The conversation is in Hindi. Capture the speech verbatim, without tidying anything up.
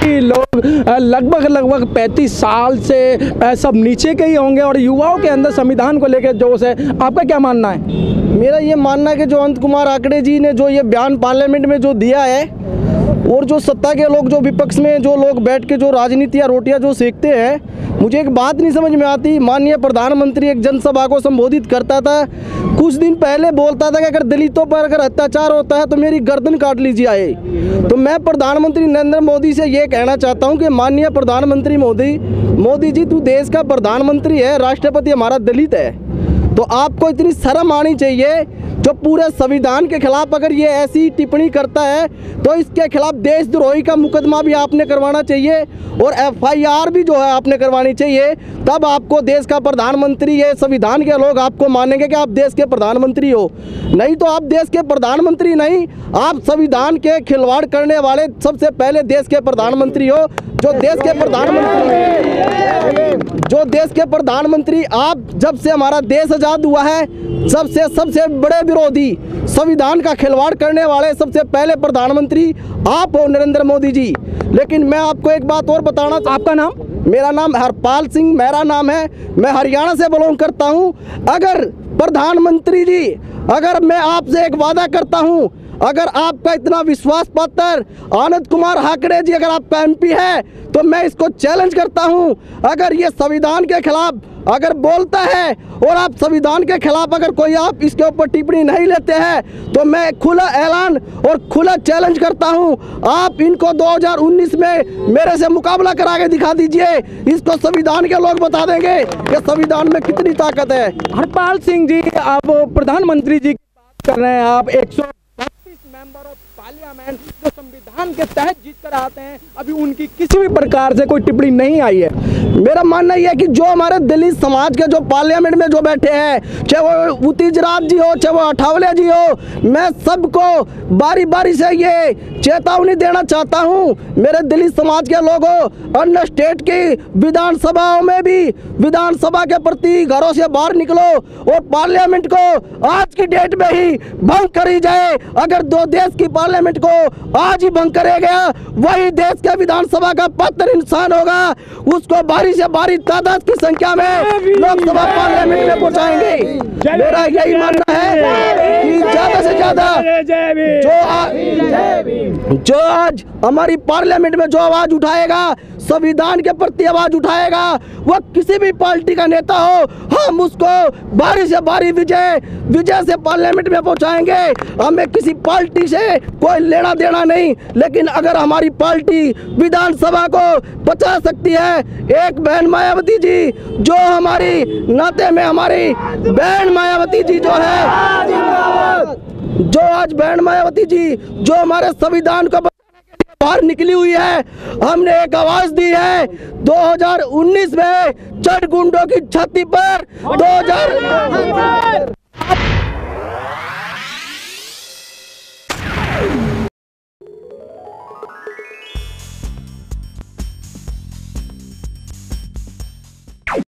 सभी लोग लगभग लगभग पैंतीस साल से सब नीचे के ही होंगे और युवाओं के अंदर संविधान को लेकर जोश है। आपका क्या मानना है? मेरा ये मानना है कि जो अनंत कुमार आकड़े जी ने जो ये बयान पार्लियामेंट में जो दिया है और जो सत्ता के लोग, जो विपक्ष में जो लोग बैठ के जो राजनीति या रोटियां जो सेकते हैं, मुझे एक बात नहीं समझ में आती। माननीय प्रधानमंत्री एक जनसभा को संबोधित करता था, कुछ दिन पहले बोलता था कि अगर दलितों पर अगर अत्याचार होता है तो मेरी गर्दन काट लीजिए आए। तो मैं प्रधानमंत्री नरेंद्र मोदी से ये कहना चाहता हूँ कि माननीय प्रधानमंत्री मोदी मोदी जी, तू देश का प्रधानमंत्री है, राष्ट्रपति हमारा दलित है, तो आपको इतनी शर्म आनी चाहिए। जो पूरे संविधान के खिलाफ अगर ये ऐसी टिप्पणी करता है तो इसके खिलाफ देशद्रोही का मुकदमा भी आपने करवाना चाहिए और एफ आई आर भी जो है आपने करवानी चाहिए। तब आपको देश का प्रधानमंत्री, ये संविधान के लोग आपको मानेंगे कि आप देश के प्रधानमंत्री हो। नहीं तो आप देश के प्रधानमंत्री नहीं, आप संविधान के खिलवाड़ करने वाले सबसे पहले देश के प्रधानमंत्री हो। जो देश के प्रधानमंत्री जो देश के प्रधानमंत्री आप, जब से हमारा देश आज़ाद हुआ है, सबसे सबसे बड़े विरोधी, संविधान का खिलवाड़ करने वाले सबसे पहले प्रधानमंत्री आप हो, नरेंद्र मोदी जी। लेकिन मैं आपको एक बात और बताना, आपका नाम? मेरा नाम हरपाल सिंह मेरा नाम है, मैं हरियाणा से बिलोंग करता हूं। अगर प्रधानमंत्री जी, अगर मैं आपसे एक वादा करता हूं, अगर आपका इतना विश्वास पात्र आनंद कुमार आकड़े जी अगर आपका एम पी है तो मैं इसको चैलेंज करता हूं, अगर ये संविधान के खिलाफ अगर बोलता है और आप संविधान के खिलाफ अगर कोई आप इसके ऊपर टिप्पणी नहीं लेते हैं तो मैं खुला ऐलान और खुला चैलेंज करता हूं, आप इनको दो हज़ार उन्नीस में मेरे से मुकाबला करा के दिखा दीजिए। इसको संविधान के लोग बता देंगे कि संविधान में कितनी ताकत है। हरपाल सिंह जी, आप प्रधानमंत्री जी की बात कर रहे हैं, आप एक सौ बत्तीस मेंबर ऑफ पार्लियामेंट जो संविधान के तहत जीत कर आते हैं, अभी उनकी किसी भी प्रकार से कोई टिप्पणी नहीं आई है। मेरा मानना यह है कि जो हमारे दलित समाज के जो पार्लियामेंट में जो बैठे हैं, चाहे वो उतीजराज जी हो, चाहे वो अठावले जी हो, मैं सबको बारी बारी से ये चेतावनी देना चाहता हूं, मेरे दलित समाज के लोगों, अन्य स्टेट की विधानसभाओं में भी विधानसभा के प्रति घरों से बाहर निकलो और पार्लियामेंट को आज की डेट में ही भंग करी जाए। अगर दो देश की पार्लियामेंट को आज ही भंग करे गया, वही देश के विधानसभा का पत्र इंसान होगा, उसको बारी से बारी तादाद की संख्या में लोकसभा पार्लियामेंट में पहुंचाएंगे। मेरा यही मानना है कि ज्यादा से ज्यादा जो आज जो आज हमारी पार्लियामेंट में जो आवाज उठाएगा, संविधान के प्रति आवाज उठाएगा, वह किसी भी पार्टी का नेता हो, हम उसको बारी से बारी विजय विजय से पार्लियामेंट में पहुंचाएंगे। हमें किसी पार्टी से कोई लेना देना नहीं, लेकिन अगर हमारी पार्टी विधानसभा को बचा सकती है, एक बहन मायावती जी जो हमारी नाते में हमारी बहन मायावती जी जो है, जो आज बहन मायावती जी जो हमारे संविधान को बाहर निकली हुई है, हमने एक आवाज दी है दो हज़ार उन्नीस में चढ़ गुंडों की छाती पर दो हज़ार